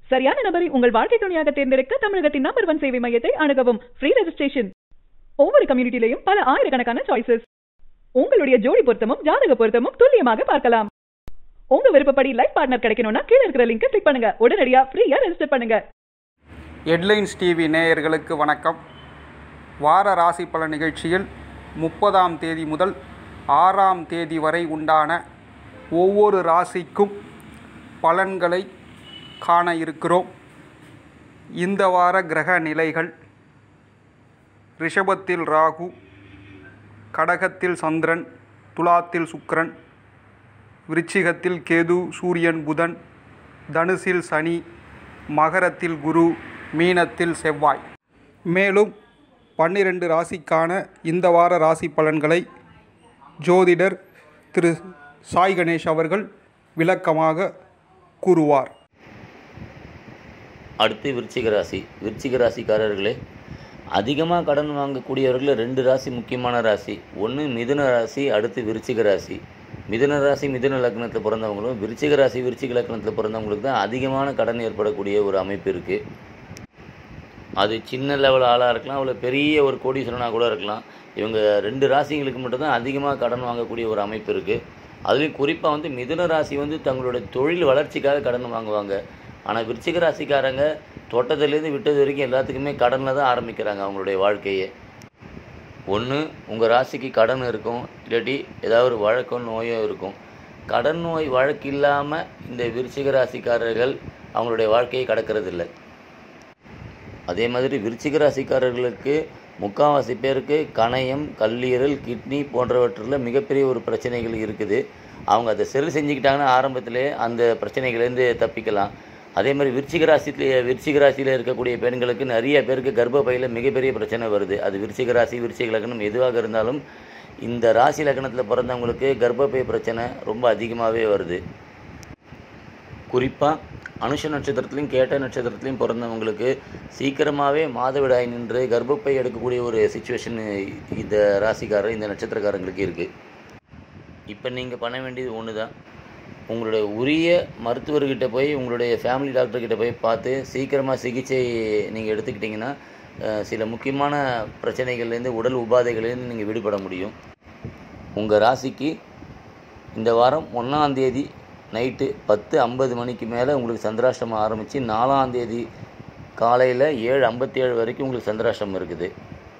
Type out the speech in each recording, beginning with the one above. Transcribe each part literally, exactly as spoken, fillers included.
சரியான நபரை உங்கள் வாழ்க்கை துணையாக தேர்ந்தெடுக்க தமிழகத்தின் நம்பர் ஒன் சேவை மையத்தை அணுகவும். Free registration. ஒவ்வொரு கம்யூனிட்டிலையும் பல ஆயிரக்கணக்கான சாய்ஸஸ். உங்களுடைய ஜோடி பொருத்தமும் ஜாதக பொருத்தமும் துல்லியமாக பார்க்கலாம். உங்க விருப்பப்படி லைஃப் பார்ட்னர் கிடைக்கணும்னா கீழ இருக்கிற லிங்கை கிளிக் பண்ணுங்க. உடனடியா ஃப்ரீயா ரெஜிஸ்டர் பண்ணுங்க. ஹெட்லைன்ஸ் டிவி நேயர்களுக்கு வணக்கம். வார ராசி பலன் நிகழ்ச்சியில் முப்பதாம் தேதி முதல் ஆறாம் தேதி வரை உண்டான ஒவ்வொரு ராசிக்கும் பலன்களை காண இருக்கிறோம். இந்த வார கிரக நிலைகள்: ரிஷபத்தில் ராகு, கடகத்தில் சந்திரன், துலாத்தில் சுக்கிரன், விருச்சிகத்தில் கேது, சூரியன், புதன், தனுசில் சனி, மகரத்தில் குரு, மீனத்தில் செவ்வாய். மேலும் பன்னிரண்டு ராசிக்கான இந்த வார ராசி பலன்களை ஜோதிடர் திரு சாய் கணேஷ் அவர்கள் விளக்கமாக கூறுவார். அடுத்து விருச்சிக ராசி. விருச்சிக ராசிக்காரர்களே, அதிகமாக கடன் வாங்கக்கூடியவர்கள் ரெண்டு ராசி முக்கியமான ராசி. ஒன்று மிதுன ராசி, அடுத்து விருச்சிக ராசி. மிதுன ராசி மிதுன லக்னத்தில் பிறந்தவங்களும், விருச்சிக ராசி விருச்சிக லக்னத்தில் பிறந்தவங்களுக்கு தான் அதிகமான கடன் ஏற்படக்கூடிய ஒரு அமைப்பு இருக்குது. அது சின்ன லெவல் ஆளாக இருக்கலாம், அவ்வளோ பெரிய ஒரு கோடீஸ்வரனாக கூட இருக்கலாம். இவங்க ரெண்டு ராசிங்களுக்கு மட்டும்தான் அதிகமாக கடன் வாங்கக்கூடிய ஒரு அமைப்பு இருக்குது. அதுலேயும் குறிப்பாக வந்து மிதுன ராசி வந்து தங்களுடைய தொழில் வளர்ச்சிக்காக கடன் வாங்குவாங்க. ஆனால் விருச்சிக ராசிக்காரங்க தொட்டத்துலேருந்து விட்டது வரைக்கும் எல்லாத்துக்குமே கடனில் தான் ஆரம்பிக்கிறாங்க அவங்களுடைய வாழ்க்கையை. ஒன்று உங்கள் ராசிக்கு கடன் இருக்கும், இல்லாட்டி ஏதாவது ஒரு வழக்கம் நோயோ இருக்கும். கடன் நோய் வழக்கு இல்லாமல் இந்த விருச்சிக ராசிக்காரர்கள் அவங்களுடைய வாழ்க்கையை கடக்கிறதில்லை. அதே மாதிரி விருச்சிக ராசிக்காரர்களுக்கு முக்கால்வாசி பேருக்கு கணையம், கல்லீரல், கிட்னி போன்றவற்றில் மிகப்பெரிய ஒரு பிரச்சனைகள் இருக்குது. அவங்க அதை சரி செஞ்சுக்கிட்டாங்கன்னா ஆரம்பத்திலே அந்த பிரச்சனைகள்லேருந்து தப்பிக்கலாம். அதே மாதிரி விருச்சிக ராசியிலே விருச்சிக ராசியில் இருக்கக்கூடிய பெண்களுக்கு நிறைய பேருக்கு கர்ப்பப்பையில் மிகப்பெரிய பிரச்சனை வருது. அது விருச்சிக ராசி விருச்சிக லக்னம் எதுவாக இருந்தாலும் இந்த ராசி லக்னத்தில் பிறந்தவங்களுக்கு கர்ப்பப்பை பிரச்சனை ரொம்ப அதிகமாகவே வருது. குறிப்பாக அனுஷ நட்சத்திரத்துலையும் கேட்ட நட்சத்திரத்துலையும் பிறந்தவங்களுக்கு சீக்கிரமாகவே மாதவிடாய் நின்று கர்ப்பப்பை எடுக்கக்கூடிய ஒரு சுச்சுவேஷன் இந்த ராசிக்காரர் இந்த நட்சத்திரக்காரங்களுக்கு இருக்குது. இப்போ நீங்கள் பண்ண வேண்டியது ஒன்று தான். உங்களுடைய உரிய மருத்துவர்கிட்ட போய் உங்களுடைய ஃபேமிலி டாக்டர்கிட்ட போய் பார்த்து சீக்கிரமாக சிகிச்சை நீங்கள் எடுத்துக்கிட்டிங்கன்னா சில முக்கியமான பிரச்சனைகள்லேருந்து, உடல் உபாதைகள்லேருந்து நீங்கள் விடுபட முடியும். உங்கள் ராசிக்கு இந்த வாரம் ஒன்றாந்தேதி நைட்டு பத்து ஐம்பது மணிக்கு மேலே உங்களுக்கு சந்திராஷ்டமம் ஆரம்பித்து நாலாந்தேதி காலையில் ஏழு ஐம்பத்தி ஏழு வரைக்கும் உங்களுக்கு சந்திராஷ்டமம் இருக்குது.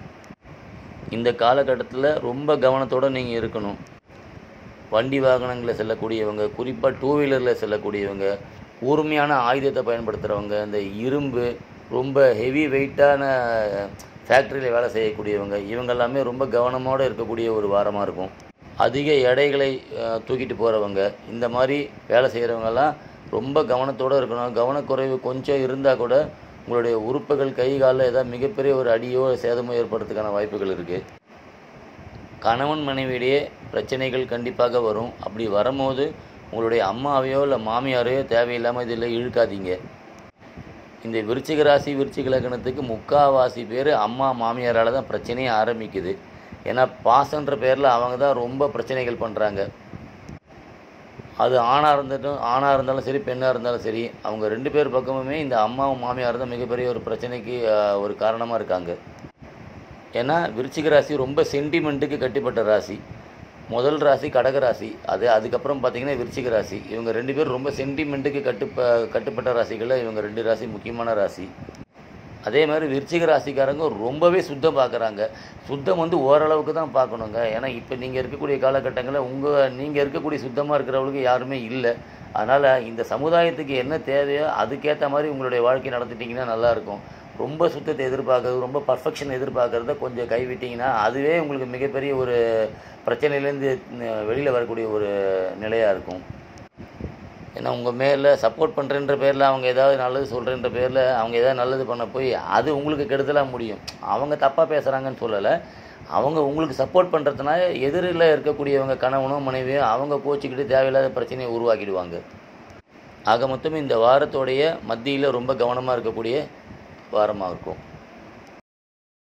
இந்த காலகட்டத்தில் ரொம்ப கவனத்தோடு நீங்கள் இருக்கணும். வண்டி வாகனங்களில் செல்லக்கூடியவங்க, குறிப்பாக டூ வீலரில் செல்லக்கூடியவங்க, கூர்மையான ஆயுதத்தை பயன்படுத்துகிறவங்க, இந்த இரும்பு ரொம்ப ஹெவி வெயிட்டான ஃபேக்ட்ரியில் வேலை செய்யக்கூடியவங்க, இவங்க எல்லாமே ரொம்ப கவனமோடு இருக்கக்கூடிய ஒரு வாரமாக இருக்கும். அதிக எடைகளை தூக்கிட்டு போகிறவங்க, இந்த மாதிரி வேலை செய்கிறவங்கெல்லாம் ரொம்ப கவனத்தோடு இருக்கணும். கவனக்குறைவு கொஞ்சம் இருந்தால் கூட உங்களுடைய உறுப்புகள் கை காலில் ஏதாவது மிகப்பெரிய ஒரு அடியோ சேதமோ ஏற்படுறதுக்கான வாய்ப்புகள் இருக்குது. கணவன் மனைவியிடையே பிரச்சனைகள் கண்டிப்பாக வரும். அப்படி வரும்போது உங்களுடைய அம்மாவையோ இல்லை மாமியாரையோ தேவையில்லாமல் இதில் இழுக்காதீங்க. இந்த விருச்சிக ராசி விருச்சிக லக்னத்துக்கு முக்கால்வாசி பேர் அம்மா மாமியாரால் தான் பிரச்சனையே ஆரம்பிக்குது. ஏன்னா பாசன்ற பேரில் அவங்க தான் ரொம்ப பிரச்சனைகள் பண்ணுறாங்க. அது ஆணாக இருந்துட்டும் ஆணாக இருந்தாலும் சரி பெண்ணாக இருந்தாலும் சரி, அவங்க ரெண்டு பேர் பக்கமுமே இந்த அம்மாவும் மாமியார் தான் மிகப்பெரிய ஒரு பிரச்சனைக்கு ஒரு காரணமாக இருக்காங்க. ஏன்னா விருச்சிக ராசி ரொம்ப சென்டிமெண்ட்டுக்கு கட்டுப்பட்ட ராசி. முதல் ராசி கடக ராசி, அது அதுக்கப்புறம் பார்த்திங்கன்னா விருச்சிக ராசி. இவங்க ரெண்டு பேரும் ரொம்ப சென்டிமெண்ட்டுக்கு கட்டுப்ப கட்டுப்பட்ட ராசிகளில் இவங்க ரெண்டு ராசி முக்கியமான ராசி. அதே மாதிரி விருச்சிக ராசிக்காரங்க ரொம்பவே சுத்தம் பார்க்குறாங்க. சுத்தம் வந்து ஓரளவுக்கு தான் பார்க்கணுங்க. ஏன்னா இப்போ நீங்கள் இருக்கக்கூடிய காலகட்டங்களில் உங்கள் நீங்கள் இருக்கக்கூடிய சுத்தமாக இருக்கிறவங்களுக்கு யாருமே இல்லை. அதனால் இந்த சமுதாயத்துக்கு என்ன தேவையோ அதுக்கேற்ற மாதிரி உங்களுடைய வாழ்க்கை நடத்திட்டிங்கன்னா நல்லாயிருக்கும். ரொம்ப சுத்தத்தை எதிர்பார்க்கறது, ரொம்ப பர்ஃபெக்ஷன் எதிர்பார்க்குறத கொஞ்சம் கைவிட்டிங்கன்னா அதுவே உங்களுக்கு மிகப்பெரிய ஒரு பிரச்சனையிலேருந்து வெளியில் வரக்கூடிய ஒரு நிலையாக இருக்கும். ஏன்னா உங்கள் மேலே சப்போர்ட் பண்ணுறன்ற பேரில் அவங்க ஏதாவது நல்லது சொல்கிறன்ற பேரில் அவங்க ஏதாவது நல்லது பண்ண போய் அது உங்களுக்கு கெடுதலாக முடியும். அவங்க தப்பாக பேசுகிறாங்கன்னு சொல்லலை, அவங்க உங்களுக்கு சப்போர்ட் பண்ணுறதுனால எதிரில் இருக்கக்கூடியவங்க கணவனோ மனைவியோ அவங்க கோச்சிக்கிட்டு தேவையில்லாத பிரச்சனையை உருவாக்கிடுவாங்க. ஆக மொத்தம் இந்த வாரத்தோடைய மத்தியில் ரொம்ப கவனமாக இருக்கக்கூடிய வாரமாக இருக்கும்.